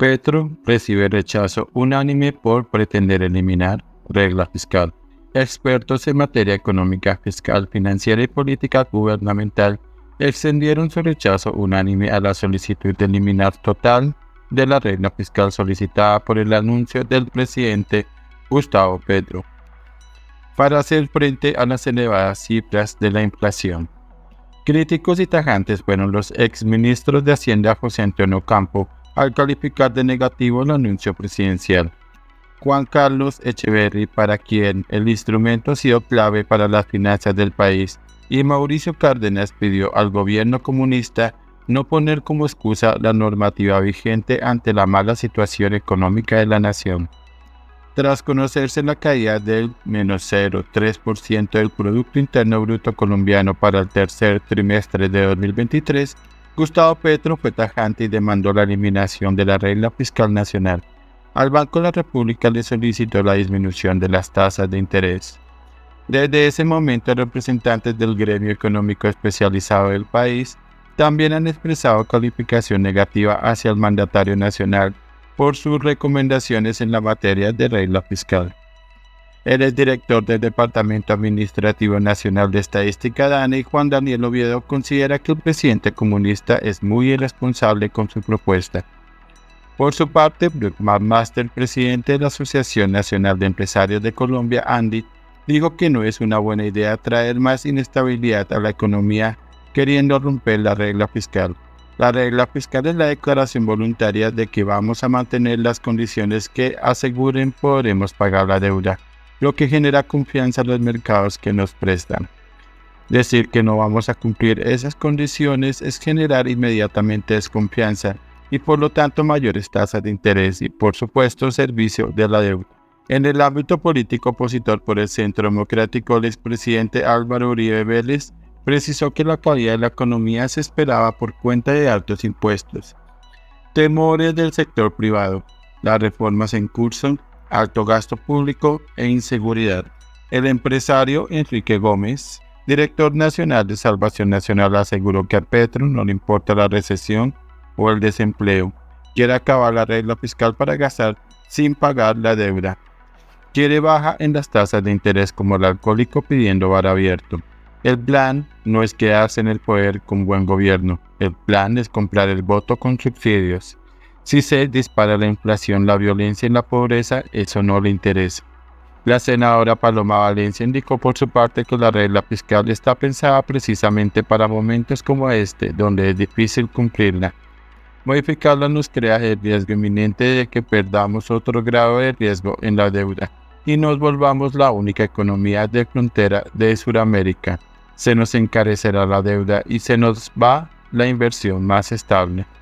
Petro recibe rechazo unánime por pretender eliminar regla fiscal. Expertos en materia económica, fiscal, financiera y política gubernamental extendieron su rechazo unánime a la solicitud de eliminar total de la regla fiscal solicitada por el anuncio del presidente Gustavo Petro para hacer frente a las elevadas cifras de la inflación. Críticos y tajantes fueron los exministros de Hacienda José Antonio Campo al calificar de negativo el anuncio presidencial. Juan Carlos Echeverry, para quien el instrumento ha sido clave para las finanzas del país, y Mauricio Cárdenas pidió al gobierno comunista no poner como excusa la normativa vigente ante la mala situación económica de la nación. Tras conocerse la caída del menos 0,3% del Producto Interno Bruto colombiano para el tercer trimestre de 2023, Gustavo Petro fue tajante y demandó la eliminación de la regla fiscal nacional. Al Banco de la República le solicitó la disminución de las tasas de interés. Desde ese momento, representantes del gremio económico especializado del país también han expresado calificación negativa hacia el mandatario nacional por sus recomendaciones en la materia de regla fiscal. El exdirector del Departamento Administrativo Nacional de Estadística DANE, Juan Daniel Oviedo, considera que el presidente comunista es muy irresponsable con su propuesta. Por su parte, Bruce McMaster, presidente de la Asociación Nacional de Empresarios de Colombia, ANDI, dijo que no es una buena idea traer más inestabilidad a la economía queriendo romper la regla fiscal. La regla fiscal es la declaración voluntaria de que vamos a mantener las condiciones que aseguren podremos pagar la deuda, lo que genera confianza en los mercados que nos prestan. Decir que no vamos a cumplir esas condiciones es generar inmediatamente desconfianza y por lo tanto mayores tasas de interés y por supuesto servicio de la deuda. En el ámbito político opositor por el Centro Democrático, el expresidente Álvaro Uribe Vélez precisó que la caída de la economía se esperaba por cuenta de altos impuestos, temores del sector privado, las reformas en curso, alto gasto público e inseguridad. El empresario Enrique Gómez, director nacional de Salvación Nacional, aseguró que a Petro no le importa la recesión o el desempleo, quiere acabar la regla fiscal para gastar sin pagar la deuda, quiere baja en las tasas de interés como el alcohólico pidiendo bar abierto. El plan no es quedarse en el poder con buen gobierno, el plan es comprar el voto con subsidios. Si se dispara la inflación, la violencia y la pobreza, eso no le interesa. La senadora Paloma Valencia indicó por su parte que la regla fiscal está pensada precisamente para momentos como este, donde es difícil cumplirla. Modificarla nos crea el riesgo inminente de que perdamos otro grado de riesgo en la deuda y nos volvamos la única economía de frontera de Sudamérica. Se nos encarecerá la deuda y se nos va la inversión más estable.